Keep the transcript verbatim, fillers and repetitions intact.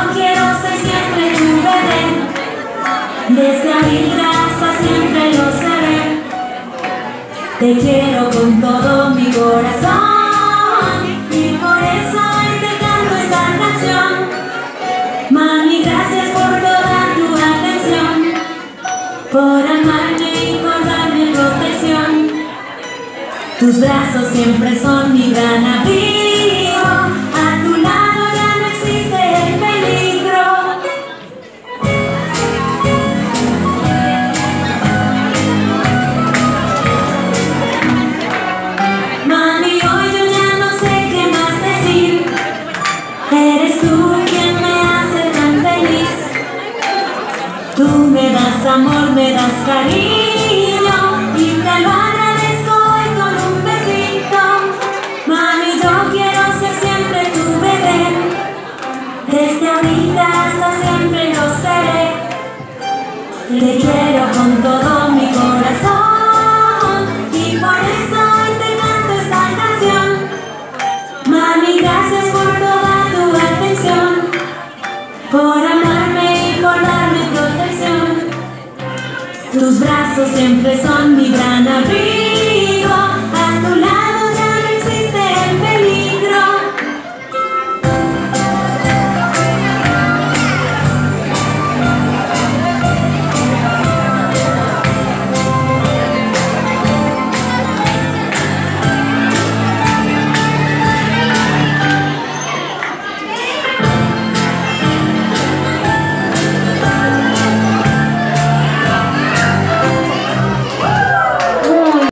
quiero ser siempre tu bebé. Desde ahorita hasta siempre lo seré. Te quiero con todo mi corazón y por eso hoy te canto esta canción. Mami, gracias por toda tu atención, por amarme y por darme protección. Tus brazos siempre son mi gran abrigo, a tu lado ya no existe el peligro. Mami, hoy yo ya no sé qué más decir. Eres tú quien me hace tan feliz. Tú me das amor, me das cariño y te lo agradezco hoy con un besito. Mami, yo quiero ser siempre tu bebé. Desde ahorita hasta siempre lo seré. Te quiero con todo mi corazón y por eso hoy te canto esta canción. Mami, gracias por toda tu atención, por amarme y por darme protección. Tus brazos siempre son mi gran abrigo.